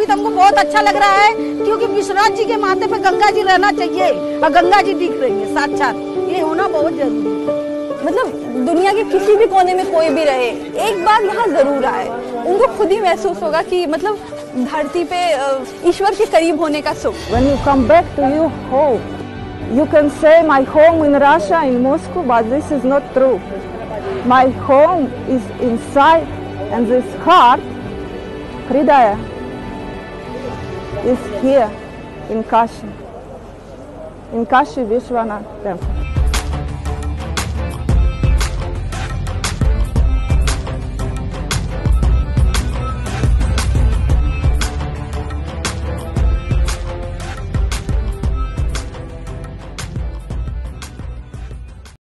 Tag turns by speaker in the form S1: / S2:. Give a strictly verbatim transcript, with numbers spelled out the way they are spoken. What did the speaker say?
S1: अभी तो हमको बहुत अच्छा लग रहा है, क्योंकि विश्वनाथ जी के माथे पे गंगा जी रहना चाहिए और गंगा जी दिख रही है साक्षात, ये होना बहुत जरूरी है।
S2: मतलब दुनिया के किसी भी कोने में कोई भी रहे, एक बार यहाँ जरूर आए, उनको खुद ही महसूस होगा कि मतलब धरती पे ईश्वर के करीब होने का सुख।
S3: When you come back to your home, you can say my home in Russia, in Moscow, but this is not true. My home is inside, and this heart, Hridaya, is here in Kashi, in Kashi Vishwanath temple.